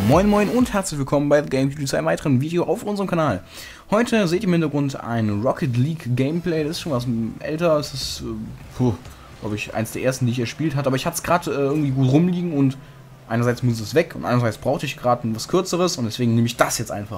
Moin Moin und herzlich willkommen bei The Game Studio zu einem weiteren Video auf unserem Kanal. Heute seht ihr im Hintergrund ein Rocket League Gameplay, das ist schon was älter, es ist, glaube ich, eins der ersten, die ich erspielt habe, aber ich hatte es gerade irgendwie gut rumliegen und einerseits muss es weg und andererseits brauchte ich gerade was Kürzeres und deswegen nehme ich das jetzt einfach.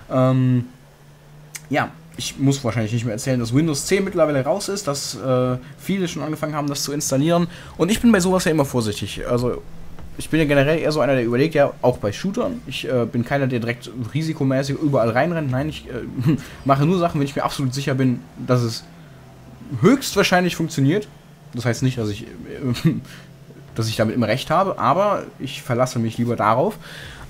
Ja, ich muss wahrscheinlich nicht mehr erzählen, dass Windows 10 mittlerweile raus ist, dass viele schon angefangen haben, das zu installieren und ich bin bei sowas ja immer vorsichtig, also ich bin ja generell eher so einer, der überlegt, ja, auch bei Shootern. Ich bin keiner, der direkt risikomäßig überall reinrennt. Nein, ich mache nur Sachen, wenn ich mir absolut sicher bin, dass es höchstwahrscheinlich funktioniert. Das heißt nicht, dass ich damit immer recht habe, aber ich verlasse mich lieber darauf.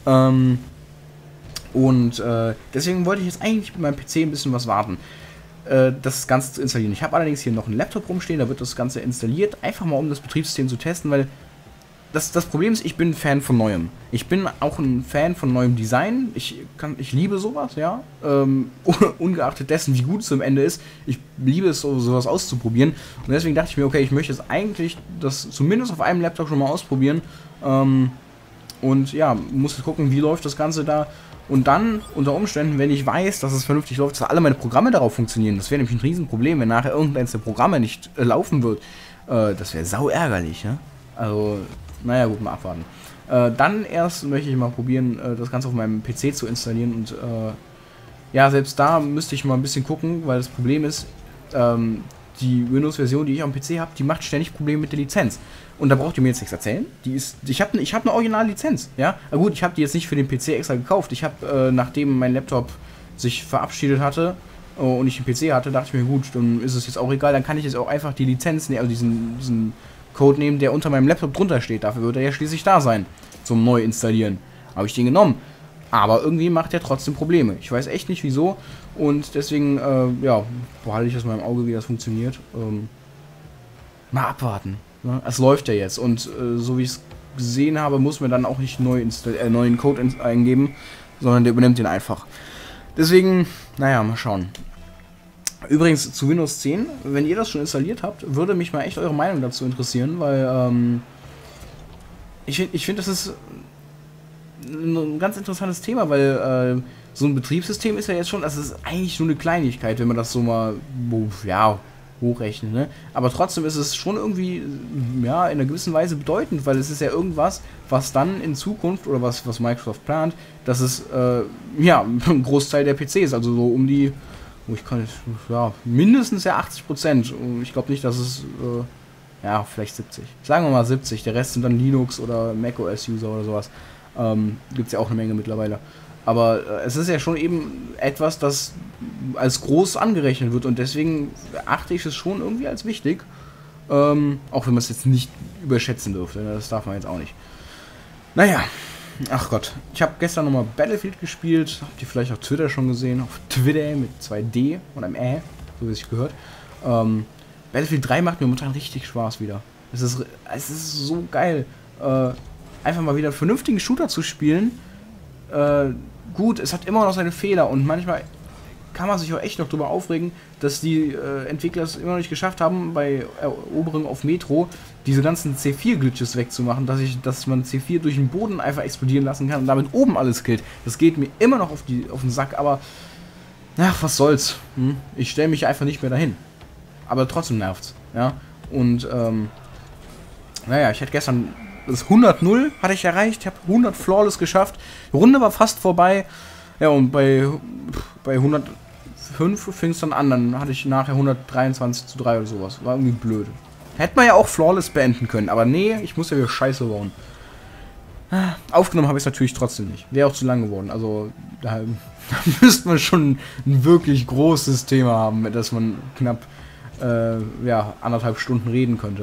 Deswegen wollte ich jetzt eigentlich mit meinem PC ein bisschen was warten, das Ganze zu installieren. Ich habe allerdings hier noch einen Laptop rumstehen, da wird das Ganze installiert, einfach mal um das Betriebssystem zu testen, weil das Problem ist, ich bin ein Fan von Neuem. Ich bin auch ein Fan von neuem Design. Ich liebe sowas, ja. Ungeachtet dessen, wie gut es am Ende ist. Ich liebe es, sowas auszuprobieren. Und deswegen dachte ich mir, okay, ich möchte jetzt eigentlich das zumindest auf einem Laptop schon mal ausprobieren. Und ja, muss gucken, wie läuft das Ganze da. Und dann, unter Umständen, wenn ich weiß, dass es vernünftig läuft, dass alle meine Programme darauf funktionieren. Das wäre nämlich ein Riesenproblem, wenn nachher irgendeins der Programme nicht laufen wird. Das wäre sau ärgerlich, ja. Also, naja, gut, mal abwarten. Dann erst möchte ich mal probieren, das Ganze auf meinem PC zu installieren und ja, selbst da müsste ich mal ein bisschen gucken, weil das Problem ist, die Windows-Version, die ich auf dem PC habe, die macht ständig Probleme mit der Lizenz. Und da braucht ihr mir jetzt nichts erzählen. Ich habe eine Original-Lizenz, ja. Aber gut, ich habe die jetzt nicht für den PC extra gekauft. Ich habe, nachdem mein Laptop sich verabschiedet hatte und ich den PC hatte, dachte ich mir, gut, dann ist es jetzt auch egal, dann kann ich jetzt auch einfach die Lizenz, also diesen Code nehmen, der unter meinem Laptop drunter steht. Dafür wird er ja schließlich da sein, zum Neu-Installieren. Habe ich den genommen. Aber irgendwie macht er trotzdem Probleme. Ich weiß echt nicht wieso. Und deswegen, ja, behalte ich das mal im Auge, wie das funktioniert. Mal abwarten. Ne? Es läuft ja jetzt. Und so wie ich es gesehen habe, muss man dann auch nicht neuen Code eingeben, sondern der übernimmt den einfach. Deswegen, naja, mal schauen. Übrigens zu Windows 10, wenn ihr das schon installiert habt, würde mich mal echt eure Meinung dazu interessieren, weil ich finde, das ist ein ganz interessantes Thema, weil so ein Betriebssystem ist ja jetzt schon, das ist eigentlich nur eine Kleinigkeit, wenn man das so mal, ja, hochrechnet, ne? Aber trotzdem ist es schon irgendwie, ja, in einer gewissen Weise bedeutend, weil es ist ja irgendwas, was dann in Zukunft, oder was Microsoft plant, dass es, ja, ein Großteil der PCs, also so um die, ich kann jetzt, ja, mindestens ja 80%. Ich glaube nicht, dass es, ja, vielleicht 70. Sagen wir mal 70. Der Rest sind dann Linux oder macOS-User oder sowas. Gibt es ja auch eine Menge mittlerweile. Aber es ist ja schon eben etwas, das als groß angerechnet wird. Und deswegen achte ich es schon irgendwie als wichtig. Auch wenn man es jetzt nicht überschätzen dürfte. Das darf man jetzt auch nicht. Naja. Ach Gott, ich habe gestern nochmal Battlefield gespielt, habt ihr vielleicht auf Twitter schon gesehen, auf Twitter mit 2D und einem so wie es sich gehört. Battlefield 3 macht mir momentan richtig Spaß wieder. Es ist so geil, einfach mal wieder einen vernünftigen Shooter zu spielen. Gut, es hat immer noch seine Fehler und manchmal kann man sich auch echt noch drüber aufregen, dass die Entwickler es immer noch nicht geschafft haben, bei Eroberung auf Metro diese ganzen C4-Glitches wegzumachen, dass man C4 durch den Boden einfach explodieren lassen kann und damit oben alles killt. Das geht mir immer noch auf den Sack, aber ach, was soll's. Ich stelle mich einfach nicht mehr dahin. Aber trotzdem nervt's. Ja? Und naja, ich hatte gestern das 100-0 hatte ich erreicht, ich habe 100 Flawless geschafft. Die Runde war fast vorbei. Ja, und bei 105 fing es dann an. Dann hatte ich nachher 123:3 oder sowas. War irgendwie blöd. Hätte man ja auch Flawless beenden können. Aber nee, ich muss ja wieder Scheiße bauen. Aufgenommen habe ich es natürlich trotzdem nicht. Wäre auch zu lang geworden. Also da müsste man schon ein wirklich großes Thema haben, mit das man knapp ja, 1,5 Stunden reden könnte.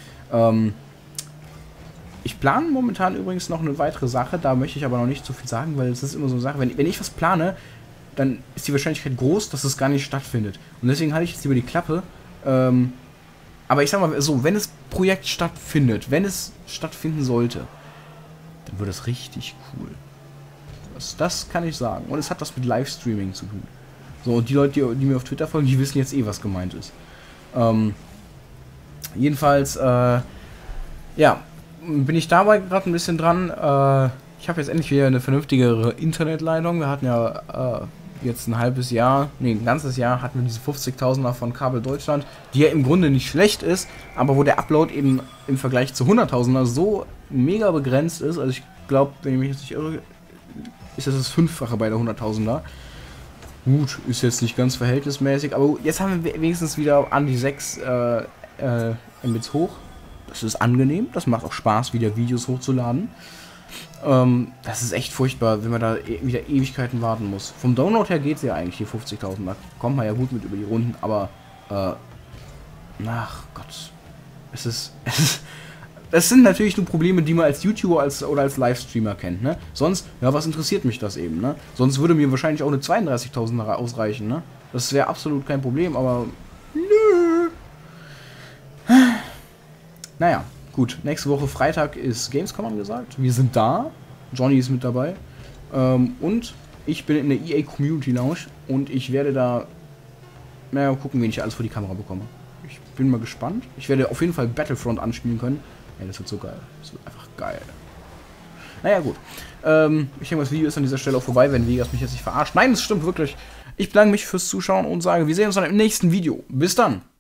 Ich plane momentan übrigens noch eine weitere Sache, da möchte ich aber noch nicht so viel sagen, weil es ist immer so eine Sache, wenn ich was plane, dann ist die Wahrscheinlichkeit groß, dass es gar nicht stattfindet. Und deswegen halte ich jetzt lieber die Klappe. Aber ich sag mal so, wenn das Projekt stattfindet, wenn es stattfinden sollte, dann wird es richtig cool. Das kann ich sagen. Und es hat was mit Livestreaming zu tun. So, und die Leute, die mir auf Twitter folgen, die wissen jetzt eh, was gemeint ist. Jedenfalls, ja, bin ich dabei gerade ein bisschen dran. Ich habe jetzt endlich wieder eine vernünftigere Internetleitung. Wir hatten ja jetzt ein halbes Jahr, nee, ein ganzes Jahr hatten wir diese 50.000er von Kabel Deutschland, die ja im Grunde nicht schlecht ist, aber wo der Upload eben im Vergleich zu 100.000er so mega begrenzt ist. Also ich glaube, wenn ich mich jetzt nicht irre, ist das Fünffache bei der 100.000er. Gut, ist jetzt nicht ganz verhältnismäßig, aber jetzt haben wir wenigstens wieder an die 6 Mbits hoch. Das ist angenehm, das macht auch Spaß, wieder Videos hochzuladen. Das ist echt furchtbar, wenn man da wieder Ewigkeiten warten muss. Vom Download her geht es ja eigentlich, die 50.000. Da kommt man ja gut mit über die Runden, aber ach Gott. Das sind natürlich nur Probleme, die man als YouTuber oder als Livestreamer kennt, ne? Sonst, ja, was interessiert mich das eben, ne? Sonst würde mir wahrscheinlich auch eine 32.000er ausreichen, ne? Das wäre absolut kein Problem, aber nö. Naja, gut. Nächste Woche Freitag ist Gamescom angesagt. Wir sind da. Johnny ist mit dabei. Und ich bin in der EA Community Lounge und ich werde da gucken, wen ich alles vor die Kamera bekomme. Ich bin mal gespannt. Ich werde auf jeden Fall Battlefront anspielen können. Ey, das wird so geil. Das wird einfach geil. Naja, gut. Ich denke, das Video ist an dieser Stelle auch vorbei, wenn Vegas mich jetzt nicht verarscht. Nein, das stimmt wirklich. Ich bedanke mich fürs Zuschauen und sage, wir sehen uns dann im nächsten Video. Bis dann.